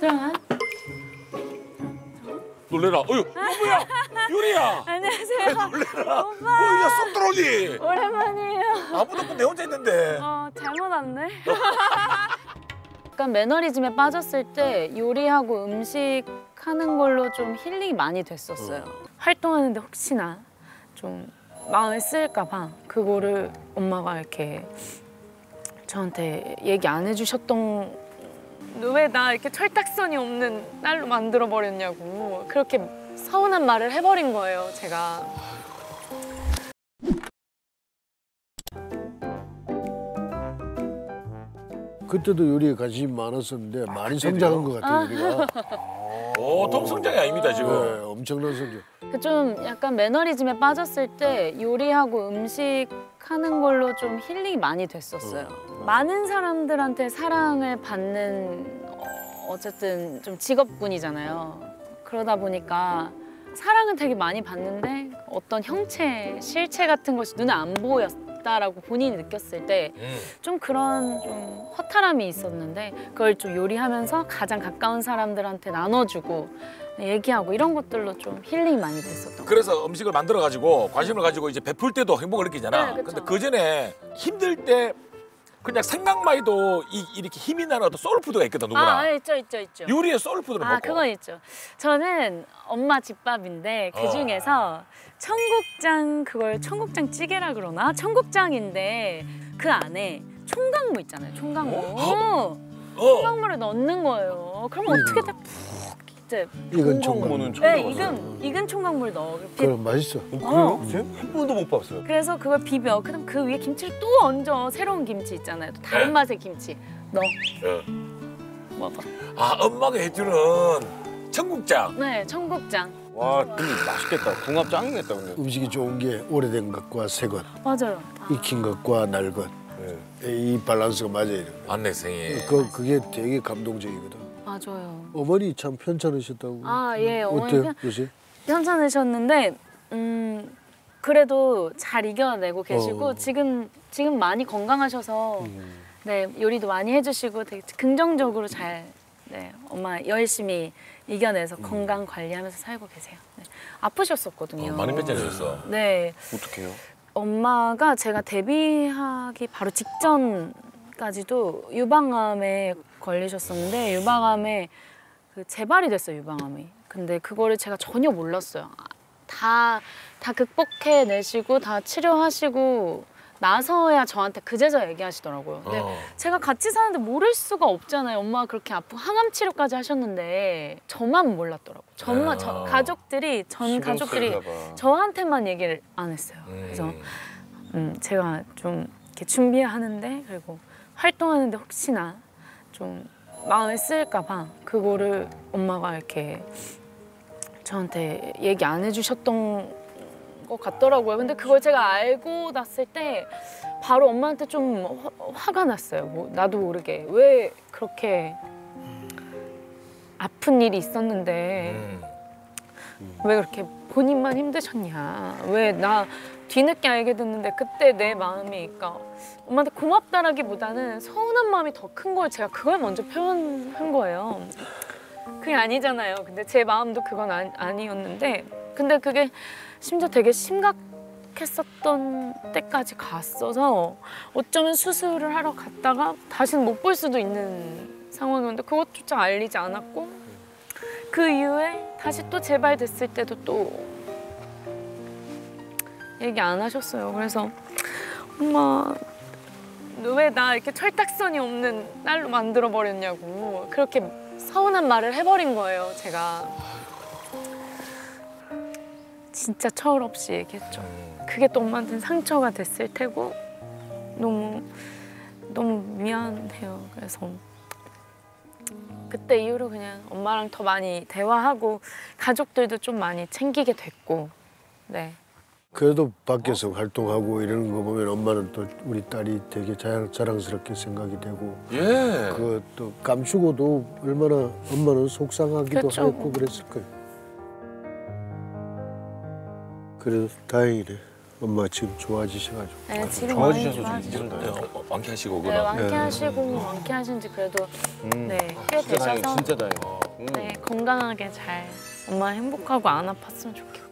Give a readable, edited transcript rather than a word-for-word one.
들어가. 놀래라. 어휴, 뭐야? 유리야. 안녕하세요. 놀래라. 오빠. 뭐야, 쏙들어오기. 오랜만이에요. 아무도 없고 내 혼자 있는데. 잘못 왔네. 약간 매너리즘에 빠졌을 때 요리하고 음식 하는 걸로 좀 힐링이 많이 됐었어요. 활동하는데 혹시나 좀 마음에 쓰일까 봐 그거를 엄마가 이렇게 저한테 얘기 안 해주셨던, 왜 나 이렇게 철딱선이 없는 딸로 만들어 버렸냐고 그렇게 서운한 말을 해버린 거예요, 제가. 그때도 요리에 관심이 많았었는데 많이 성장한 것 같아요, 요리가. 오, 통성장이 아닙니다, 지금. 네, 엄청난 성장. 좀 약간 매너리즘에 빠졌을 때 요리하고 음식 하는 걸로 좀 힐링이 많이 됐었어요. 많은 사람들한테 사랑을 받는 어쨌든 좀 직업군이잖아요. 그러다 보니까 사랑은 되게 많이 받는데 어떤 형체, 실체 같은 것이 눈에 안 보였다라고 본인이 느꼈을 때 좀 그런 좀 허탈함이 있었는데 그걸 좀 요리하면서 가장 가까운 사람들한테 나눠주고 얘기하고 이런 것들로 좀 힐링이 많이 됐었던 것 같아요. 그래서 음식을 만들어가지고 관심을 가지고 이제 베풀 때도 행복을 느끼잖아. 네, 그쵸. 근데 그 전에 힘들 때 그냥 생각만 해도 이렇게 힘이 나는 어떤 소울푸드가 있거든, 누구나. 있죠. 요리의 소울푸드를 먹고. 그건 있죠. 저는 엄마 집밥인데 그 중에서 청국장, 그걸 청국장 찌개라 그러나? 청국장인데 그 안에 총각무 있잖아요, 총각무. 총각무를 넣는 거예요. 그러면 어떻게 다 푹 이제 익은 총각무는 네, 익은 총각무를 넣어. 그럼 맛있어. 그래요? 한 번도 못 봤어요. 그래서 그걸 비벼. 그럼 그 위에 김치를 또 얹어. 새로운 김치 있잖아요. 또 다른 네. 맛의 김치 넣어. 먹어. 아, 엄마가 해주는 청국장. 네, 청국장. 와, 근데 맛있겠다. 궁합 짱이겠다, 근데. 음식이 좋은 게 오래된 것과 새 것, 맞아요. 익힌 것과 날 것. 이 밸런스가 맞아요. 맞네, 생이. 그게 되게 감동적이거든. 맞아요. 어머니 참 편찮으셨다고. 예, 어머니 어때요, 요새? 편찮으셨는데 그래도 잘 이겨내고 계시고 지금 많이 건강하셔서 네, 요리도 많이 해주시고 되게 긍정적으로 잘 엄마 열심히 이겨내서 건강 관리하면서 살고 계세요. 네. 아프셨었거든요. 많이 편찮으셨어. 네. 어떡해요? 엄마가 제가 데뷔하기 바로 직전까지도 유방암에 걸리셨었는데 유방암에 재발이 됐어요, 유방암이. 근데 그거를 제가 전혀 몰랐어요. 다 극복해내시고 다 치료하시고 나서야 저한테 그제서야 얘기하시더라고요. 근데 제가 같이 사는데 모를 수가 없잖아요. 엄마가 그렇게 아프고 항암 치료까지 하셨는데 저만 몰랐더라고요. 전 가족들이 저한테만 얘기를 안 했어요. 그래서 제가 좀 이렇게 준비하는데 그리고 활동하는데 혹시나 좀 마음에 쓰일까 봐 그거를 엄마가 이렇게 저한테 얘기 안 해주셨던 것 같더라고요. 근데 그걸 제가 알고 났을 때 바로 엄마한테 좀 화가 났어요. 뭐 나도 모르게 왜 그렇게 아픈 일이 있었는데 왜 그렇게 본인만 힘드셨냐. 왜 나 뒤늦게 알게 됐는데 그때 내 마음이 그러니까 엄마한테 고맙다라기보다는 서운한 마음이 더 큰 걸 제가 그걸 먼저 표현한 거예요. 그게 아니잖아요. 근데 제 마음도 그건 아니었는데 근데 그게 심지어 되게 심각했었던 때까지 갔어서 어쩌면 수술을 하러 갔다가 다시는 못 볼 수도 있는 상황이었는데 그것조차 알리지 않았고 그 이후에 다시 또 재발됐을 때도 또 얘기 안 하셨어요. 그래서 엄마 왜 나 이렇게 철딱선이 없는 딸로 만들어 버렸냐고 그렇게 서운한 말을 해버린 거예요, 제가. 진짜 철없이 얘기했죠. 그게 또 엄마한테는 상처가 됐을 테고 너무 미안해요. 그래서 그때 이후로 그냥 엄마랑 더 많이 대화하고 가족들도 좀 많이 챙기게 됐고 네. 그래도 밖에서 활동하고 이러는 거 보면 엄마는 또 우리 딸이 되게 자랑스럽게 생각이 되고 그것도 감추고도 얼마나 엄마는 속상하기도 그렇죠. 했고 그랬을 거예요. 그래도 다행이네. 엄마 지금 좋아지셔가지고. 네, 지금 많이 좋아지셔서 좋아지시고. 네, 완쾌하시고 네, 그럼. 완쾌하시고 완쾌하신 지 그래도 네, 꽤 진짜 다행이다. 되셔서 진짜 다행이다. 네, 건강하게 잘 엄마 행복하고 안 아팠으면 좋겠고.